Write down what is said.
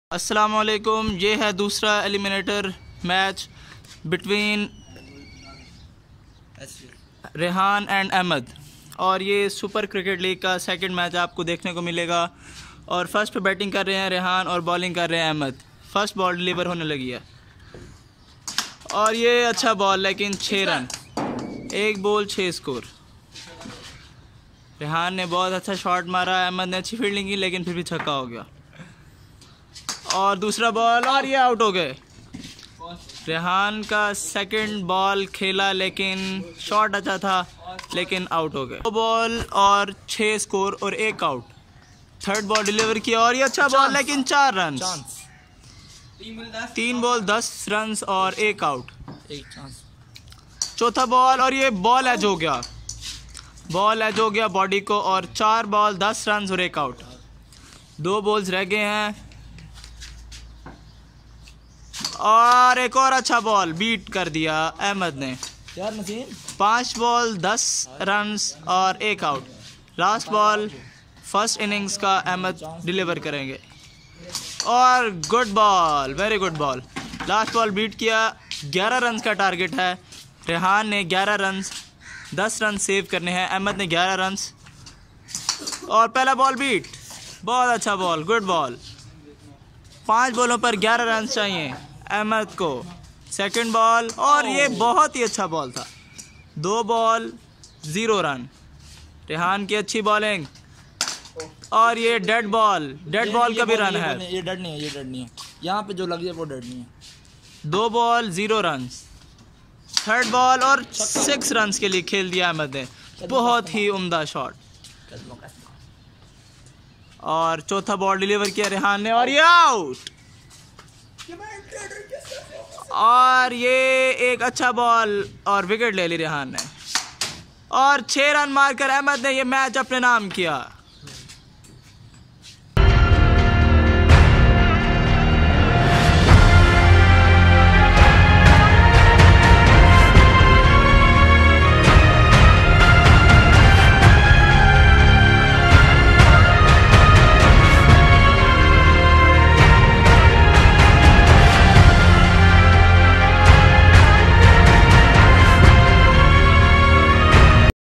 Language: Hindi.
अस्सलामुअलैकुम। ये है दूसरा eliminator match between Rehan and Ahmed और ये सुपर क्रिकेट लीग का सेकंड मैच आपको देखने को मिलेगा। और फर्स्ट पे बैटिंग कर रहे हैं रेहान और बॉलिंग कर रहे हैं अहमद। फर्स्ट बॉल डिलीवर होने लगी है और ये अच्छा बॉल, लेकिन 6 रन, 1 बॉल 6 स्कोर। रेहान ने बहुत अच्छा शॉट मारा, अहमद ने अच्छी फील्डिंग की लेकिन फिर भी छक्का हो गया। और दूसरा बॉल और ये आउट हो गए। रेहान का सेकंड बॉल खेला लेकिन शॉट अच्छा था लेकिन आउट हो गए। 2 बॉल और 6 स्कोर और 1 आउट। थर्ड बॉल डिलीवर किया और ये अच्छा बॉल लेकिन 4 रन। 3 बॉल 10 रन और 1 आउट। चौथा बॉल और ये बॉल एज हो गया, बॉडी को। और 4 बॉल 10 रन और 1 आउट। 2 बॉल्स रह गए हैं और एक और अच्छा बॉल बीट कर दिया अहमद ने। 5 बॉल 10 रन और 1 out. Last ball first innings का अहमद डिलीवर करेंगे और good ball, very good ball. Last ball beat किया। 11 रन का टारगेट है। रेहान ने 11 रन, 10 रन सेव करने हैं। अहमद ने 11 रन और पहला बॉल बीट। बहुत अच्छा बॉल, गुड बॉल। 5 बॉलों पर 11 रन चाहिए अहमद को। सेकंड बॉल और ये बहुत ही अच्छा बॉल था। 2 बॉल 0 रन। रेहान की अच्छी बॉलिंग और ये डेड बॉल का भी रन है। ये डेड नहीं है, यहाँ पे जो लग जाए वो डेड नहीं है। 2 बॉल 0 रन। थर्ड बॉल और 6 रन के लिए खेल दिया अहमद ने। बहुत ही उम्दा शॉट। और चौथा बॉल डिलीवर किया रेहान ने और ये आउट। और ये एक अच्छा बॉल और विकेट ले ली रेहान ने। और 6 रन मारकर अहमद ने ये मैच अपने नाम किया।